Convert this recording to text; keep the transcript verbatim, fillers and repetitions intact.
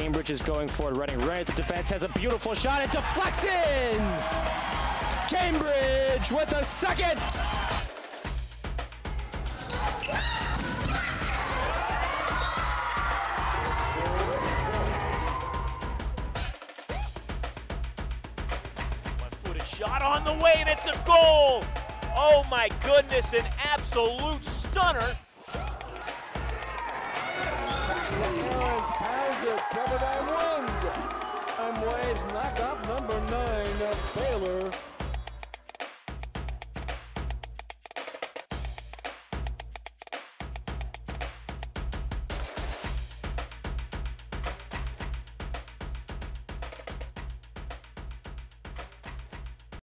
Cambridge is going forward, running right at the defense, has a beautiful shot, it deflects in! Cambridge with a second! One-footed shot on the way, and it's a goal! Oh my goodness, an absolute stunner! Pounds it, Pepperdine wins. And Wade's knock off number nine of Baylor.